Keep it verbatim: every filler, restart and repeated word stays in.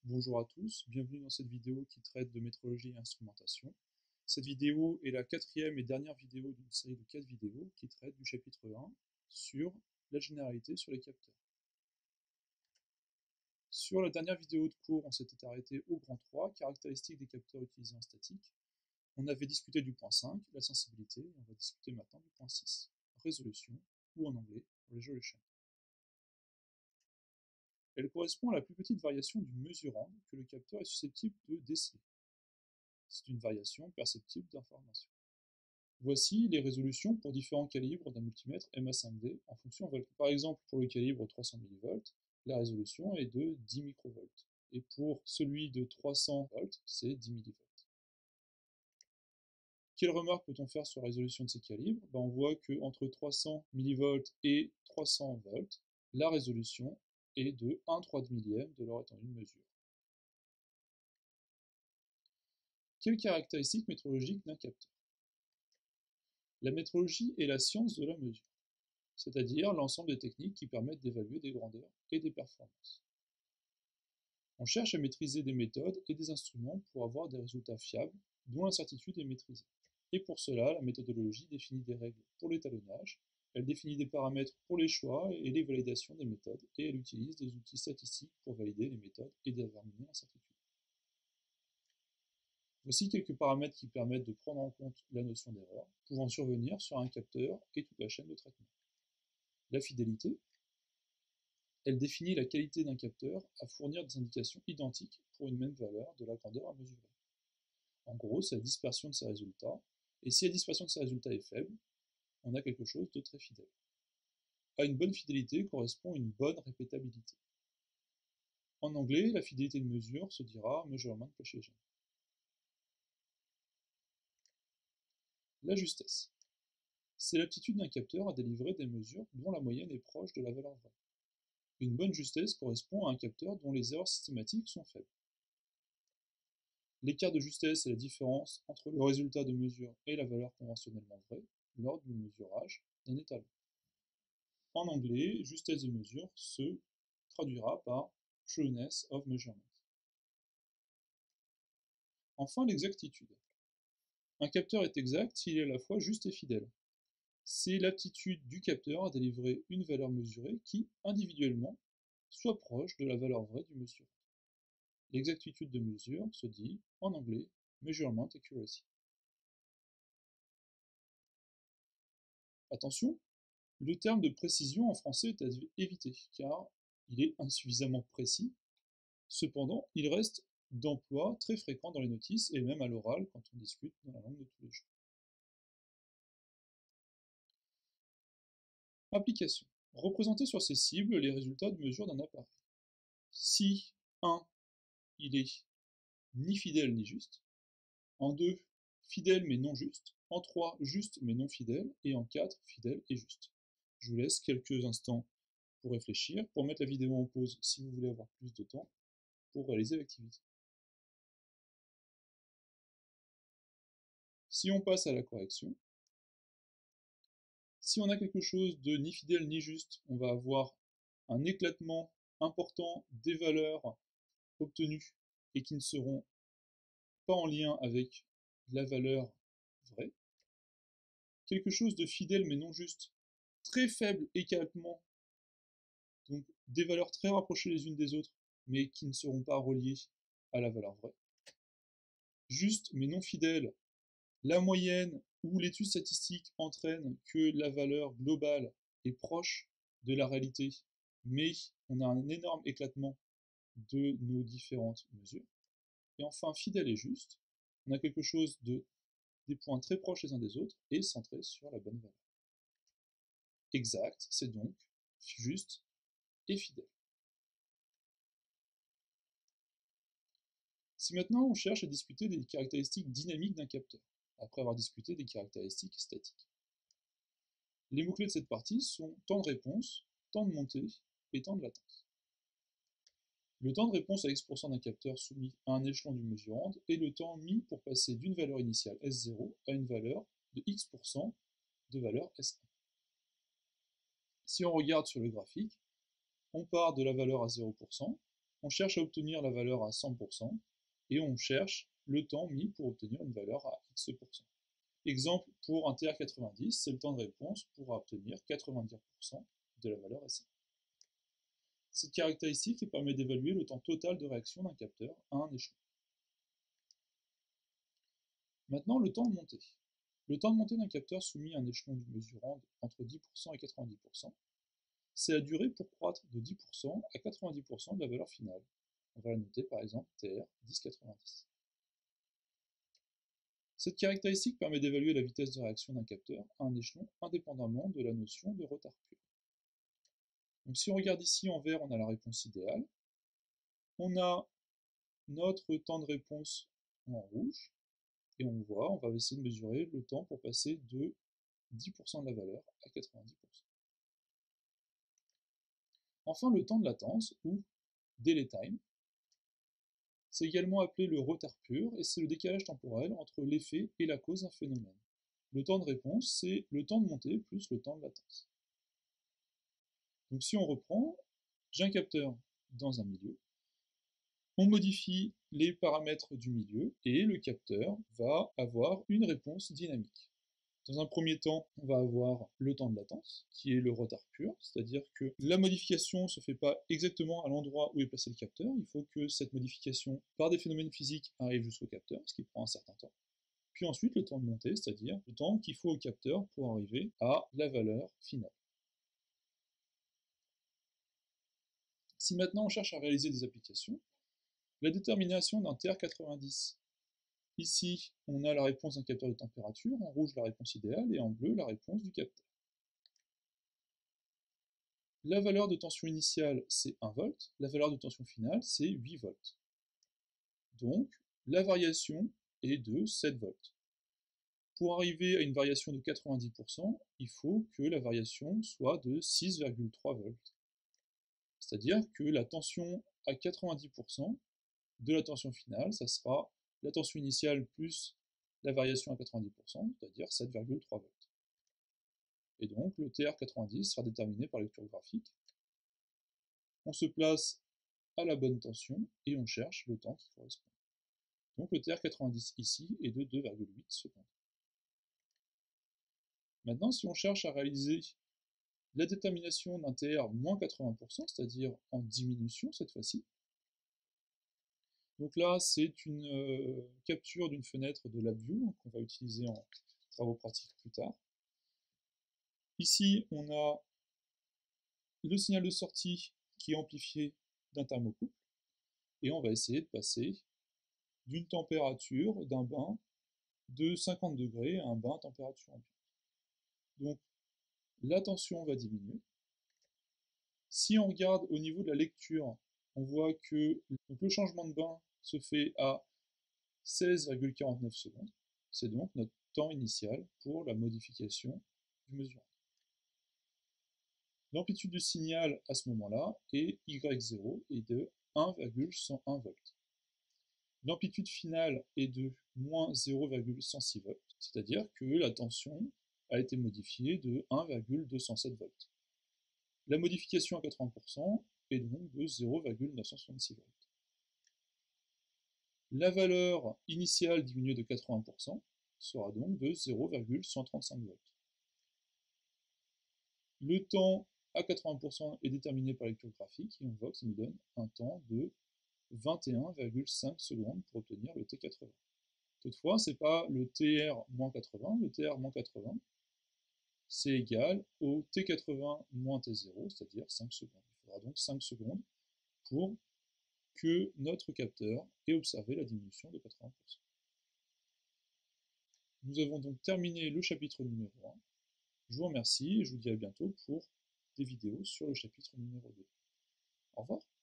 Bonjour à tous, bienvenue dans cette vidéo qui traite de métrologie et instrumentation. Cette vidéo est la quatrième et dernière vidéo d'une série de quatre vidéos qui traite du chapitre un sur la généralité sur les capteurs. Sur la dernière vidéo de cours, on s'était arrêté au grand trois, caractéristiques des capteurs utilisés en statique. On avait discuté du point cinq, la sensibilité, et on va discuter maintenant du point six, résolution, ou en anglais, resolution. Elle correspond à la plus petite variation du mesurand que le capteur est susceptible de déceler. C'est une variation perceptible d'information. Voici les résolutions pour différents calibres d'un multimètre M A cinq D en fonction volts. Par exemple, pour le calibre trois cents millivolts, la résolution est de dix microvolts. Et pour celui de trois cents volts, c'est dix millivolts. Quelle remarque peut-on faire sur la résolution de ces calibres? Ben, on voit qu'entre trois cents millivolts et trois cents volts, la résolution est de un trois millième de leur étendue de mesure. Quelles caractéristiques métrologiques d'un capteur? La métrologie est la science de la mesure, c'est-à-dire l'ensemble des techniques qui permettent d'évaluer des grandeurs et des performances. On cherche à maîtriser des méthodes et des instruments pour avoir des résultats fiables dont l'incertitude est maîtrisée. Et pour cela, la méthodologie définit des règles pour l'étalonnage, elle définit des paramètres pour les choix et les validations des méthodes, et elle utilise des outils statistiques pour valider les méthodes et déterminer l'incertitude. Voici quelques paramètres qui permettent de prendre en compte la notion d'erreur pouvant survenir sur un capteur et toute la chaîne de traitement. La fidélité, elle définit la qualité d'un capteur à fournir des indications identiques pour une même valeur de la grandeur à mesurer. En gros, c'est la dispersion de ses résultats, et si la dispersion de ses résultats est faible, on a quelque chose de très fidèle. À une bonne fidélité correspond une bonne répétabilité. En anglais, la fidélité de mesure se dira measurement precision. La justesse, c'est l'aptitude d'un capteur à délivrer des mesures dont la moyenne est proche de la valeur vraie. Une bonne justesse correspond à un capteur dont les erreurs systématiques sont faibles. L'écart de justesse est la différence entre le résultat de mesure et la valeur conventionnellement vraie lors du mesurage d'un étalon. En anglais, justesse de mesure se traduira par trueness of measurement. Enfin, l'exactitude. Un capteur est exact s'il est à la fois juste et fidèle. C'est l'aptitude du capteur à délivrer une valeur mesurée qui, individuellement, soit proche de la valeur vraie du mesurant. L'exactitude de mesure se dit, en anglais, measurement accuracy. Attention, le terme de précision en français est à éviter, car il est insuffisamment précis. Cependant, il reste d'emploi très fréquent dans les notices et même à l'oral quand on discute dans la langue de tous les jours. Application. Représenter sur ces cibles les résultats de mesure d'un appareil. Si un, il est ni fidèle ni juste. En deux, fidèle mais non juste. En trois, juste mais non fidèle. Et en quatre, fidèle et juste. Je vous laisse quelques instants pour réfléchir, pour mettre la vidéo en pause si vous voulez avoir plus de temps pour réaliser l'activité. Si on passe à la correction, si on a quelque chose de ni fidèle ni juste, on va avoir un éclatement important des valeurs obtenues et qui ne seront pas en lien avec la valeur vraie. Quelque chose de fidèle mais non juste, très faible éclatement, donc des valeurs très rapprochées les unes des autres, mais qui ne seront pas reliées à la valeur vraie. Juste mais non fidèle, la moyenne ou l'étude statistique entraîne que la valeur globale est proche de la réalité, mais on a un énorme éclatement de nos différentes mesures. Et enfin, fidèle et juste, on a quelque chose de des points très proches les uns des autres et centrés sur la bonne valeur. Exact, c'est donc juste et fidèle. Si maintenant on cherche à discuter des caractéristiques dynamiques d'un capteur, après avoir discuté des caractéristiques statiques. Les mots-clés de cette partie sont temps de réponse, temps de montée et temps de latence. Le temps de réponse à X pour cent d'un capteur soumis à un échelon du mesurand est le temps mis pour passer d'une valeur initiale S zéro à une valeur de X pour cent de valeur S un. Si on regarde sur le graphique, on part de la valeur à zéro pour cent, on cherche à obtenir la valeur à cent pour cent et on cherche le temps mis pour obtenir une valeur à X pour cent. Exemple, pour un T R quatre-vingt-dix, c'est le temps de réponse pour obtenir quatre-vingt-dix pour cent de la valeur S un. Cette caractéristique permet d'évaluer le temps total de réaction d'un capteur à un échelon. Maintenant, le temps de montée. Le temps de montée d'un capteur soumis à un échelon du mesurant entre dix pour cent et quatre-vingt-dix pour cent, c'est la durée pour croître de dix pour cent à quatre-vingt-dix pour cent de la valeur finale. On va la noter par exemple T R dix quatre-vingt-dix. Cette caractéristique permet d'évaluer la vitesse de réaction d'un capteur à un échelon indépendamment de la notion de retard pur. Donc si on regarde ici en vert, on a la réponse idéale. On a notre temps de réponse en rouge. Et on voit, on va essayer de mesurer le temps pour passer de dix pour cent de la valeur à quatre-vingt-dix pour cent. Enfin, le temps de latence, ou delay time, c'est également appelé le retard pur, et c'est le décalage temporel entre l'effet et la cause d'un phénomène. Le temps de réponse, c'est le temps de montée plus le temps de latence. Donc si on reprend, j'ai un capteur dans un milieu, on modifie les paramètres du milieu, et le capteur va avoir une réponse dynamique. Dans un premier temps, on va avoir le temps de latence, qui est le retard pur, c'est-à-dire que la modification ne se fait pas exactement à l'endroit où est placé le capteur, il faut que cette modification, par des phénomènes physiques, arrive jusqu'au capteur, ce qui prend un certain temps. Puis ensuite, le temps de montée, c'est-à-dire le temps qu'il faut au capteur pour arriver à la valeur finale. Si maintenant on cherche à réaliser des applications, la détermination d'un T R quatre-vingt-dix. Ici, on a la réponse d'un capteur de température, en rouge la réponse idéale, et en bleu la réponse du capteur. La valeur de tension initiale, c'est un volt, la valeur de tension finale, c'est huit volts. Donc, la variation est de sept volts. Pour arriver à une variation de quatre-vingt-dix pour cent, il faut que la variation soit de six virgule trois volts. C'est-à-dire que la tension à quatre-vingt-dix pour cent de la tension finale, ça sera la tension initiale plus la variation à quatre-vingt-dix pour cent, c'est-à-dire sept virgule trois volts. Et donc le T R quatre-vingt-dix sera déterminé par lecture graphique. On se place à la bonne tension et on cherche le temps qui correspond. Donc le T R quatre-vingt-dix ici est de deux virgule huit secondes. Maintenant, si on cherche à réaliser la détermination d'un T R moins quatre-vingts pour cent, c'est-à-dire en diminution cette fois-ci, donc là c'est une euh, capture d'une fenêtre de LabVIEW qu'on va utiliser en travaux pratiques plus tard. Ici on a le signal de sortie qui est amplifié d'un thermocouple, et on va essayer de passer d'une température d'un bain de cinquante degrés à un bain à température ambiante. Donc la tension va diminuer. Si on regarde au niveau de la lecture, on voit que donc, le changement de bain se fait à seize virgule quarante-neuf secondes. C'est donc notre temps initial pour la modification du mesurant. L'amplitude du signal à ce moment-là est Y zéro est de un virgule cent un volts. L'amplitude finale est de moins zéro virgule cent six volts, c'est-à-dire que la tension a été modifiée de un virgule deux cent sept volts. La modification à quatre-vingts pour cent est donc de zéro virgule neuf cent soixante-six volts. La valeur initiale diminuée de quatre-vingts pour cent sera donc de zéro virgule cent trente-cinq volts. Le temps à quatre-vingts pour cent est déterminé par lecture graphique et on voit que ça nous donne un temps de vingt et un virgule cinq secondes pour obtenir le T quatre-vingts. Toutefois, ce n'est pas le T R moins quatre-vingts, le T R moins quatre-vingts, c'est égal au T quatre-vingts moins T zéro, c'est-à-dire cinq secondes. Il faudra donc cinq secondes pour que notre capteur ait observé la diminution de quatre-vingts pour cent. Nous avons donc terminé le chapitre numéro un. Je vous remercie et je vous dis à bientôt pour des vidéos sur le chapitre numéro deux. Au revoir.